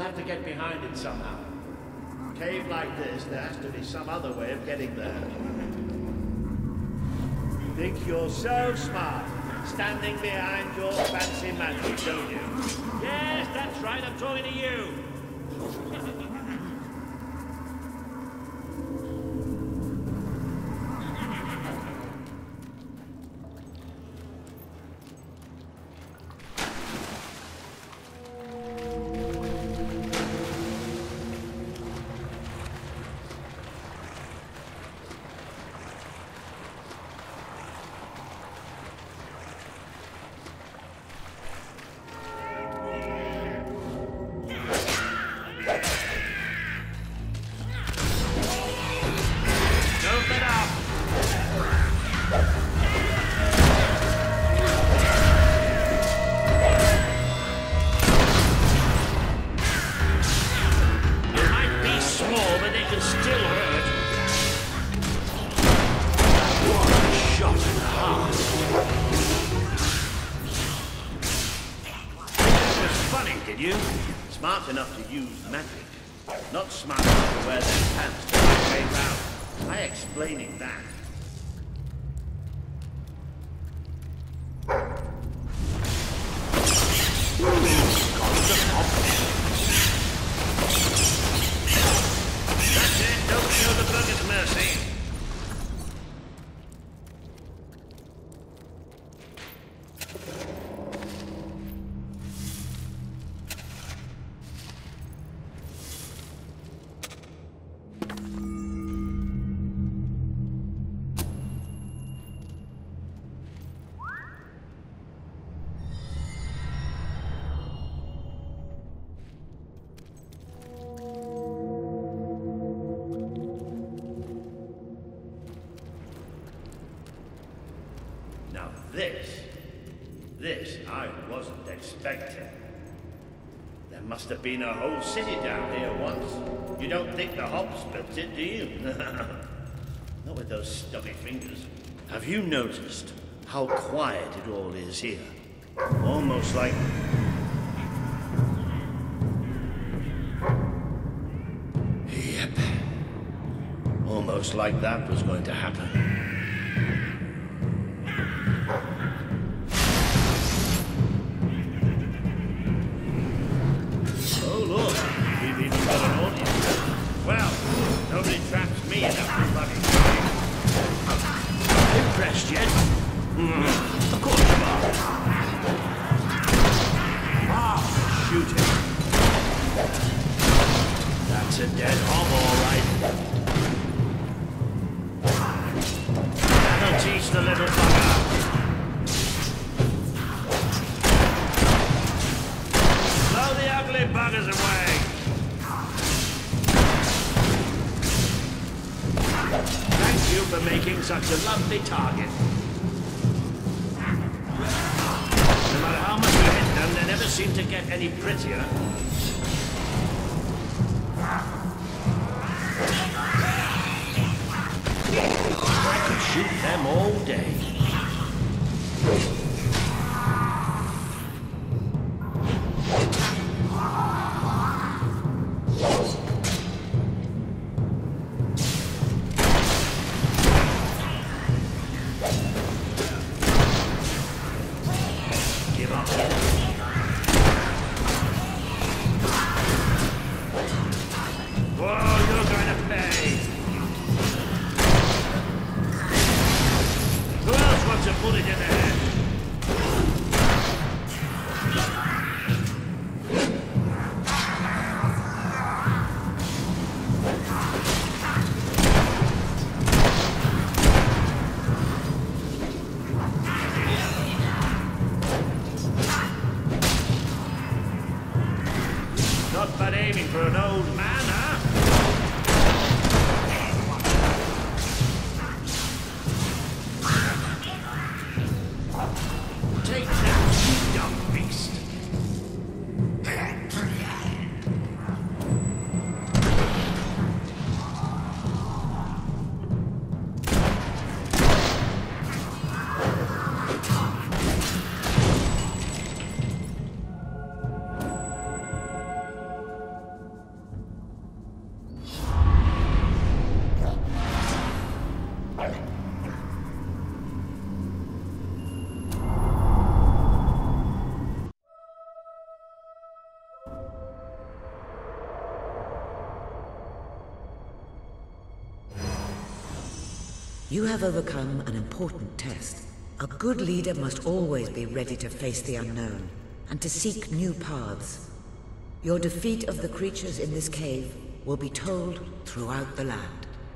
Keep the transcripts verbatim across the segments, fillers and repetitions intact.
have to get behind it somehow. A cave like this, there has to be some other way of getting there. Think you're so smart, standing behind your fancy magic, don't you? Yes, that's right, I'm talking to you. Smart enough to use magic, not smart enough to wear their pants to escape out. Try explaining that. That's it, don't show the buggers mercy. Now this, this I wasn't expecting. There must have been a whole city down here once. You don't think the hops built it, do you? Not with those stubby fingers. Have you noticed how quiet it all is here? Almost like... Yep. Almost like that was going to happen. Well, nobody traps me in that bloody thing. Impressed yet? Mm, of course you are. Ah, shoot him. That's a dead hob, all right. That'll teach the little bugger. Blow the ugly buggers away. Thank you for making such a lovely target. No matter how much you hit them, they never seem to get any prettier. I could shoot them all day. Not bad aiming for an old man, huh? Take that, you dumb beast. You have overcome an important test. A good leader must always be ready to face the unknown, and to seek new paths. Your defeat of the creatures in this cave will be told throughout the land.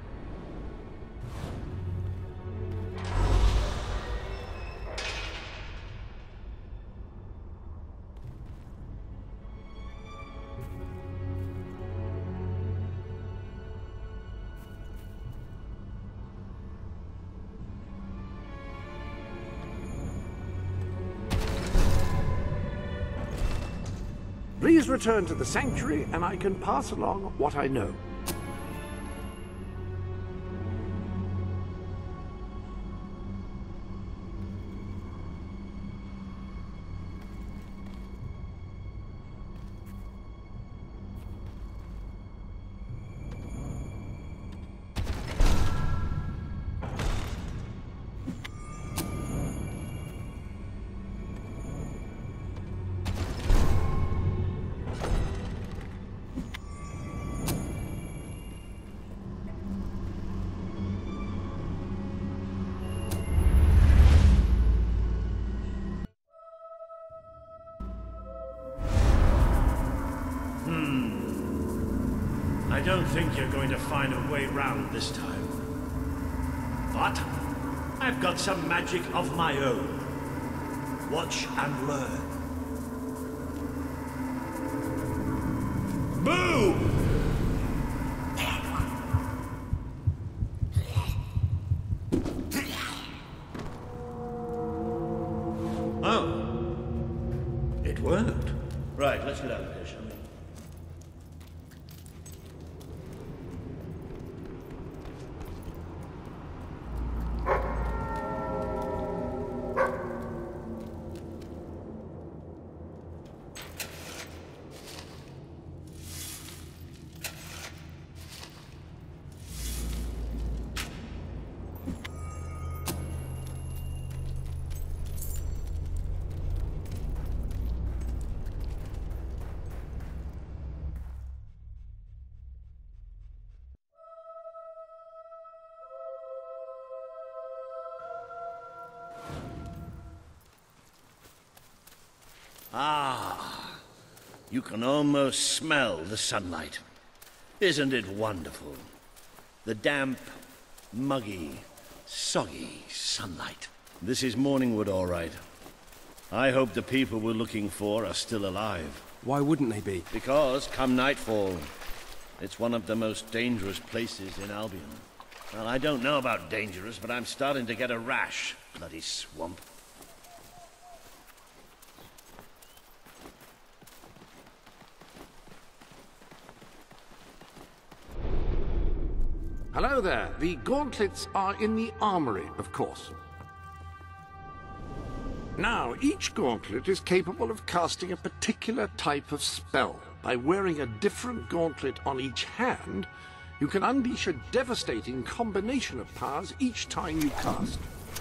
Please return to the sanctuary, and I can pass along what I know. I don't think you're going to find a way round this time. But I've got some magic of my own. Watch and learn. Boom! Oh. It worked. Right, let's get out of here, shall we? Ah, you can almost smell the sunlight. Isn't it wonderful? The damp, muggy, soggy sunlight. This is Mourningwood, all right. I hope the people we're looking for are still alive. Why wouldn't they be? Because, come nightfall, it's one of the most dangerous places in Albion. Well, I don't know about dangerous, but I'm starting to get a rash. Bloody swamp. Hello there. The gauntlets are in the armory, of course. Now, each gauntlet is capable of casting a particular type of spell. By wearing a different gauntlet on each hand, you can unleash a devastating combination of powers each time you cast.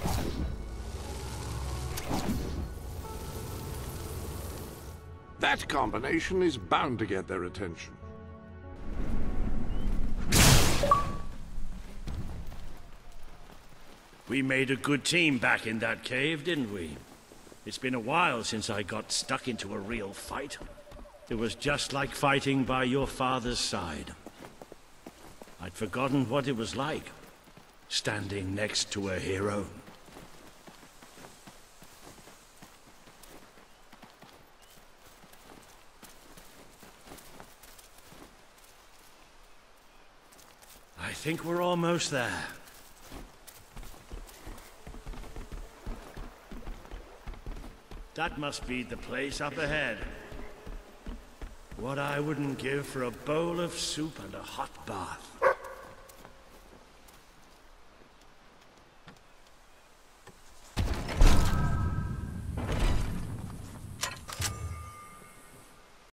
That combination is bound to get their attention. We made a good team back in that cave, didn't we? It's been a while since I got stuck into a real fight. It was just like fighting by your father's side. I'd forgotten what it was like, standing next to a hero. I think we're almost there. That must be the place up ahead. What I wouldn't give for a bowl of soup and a hot bath.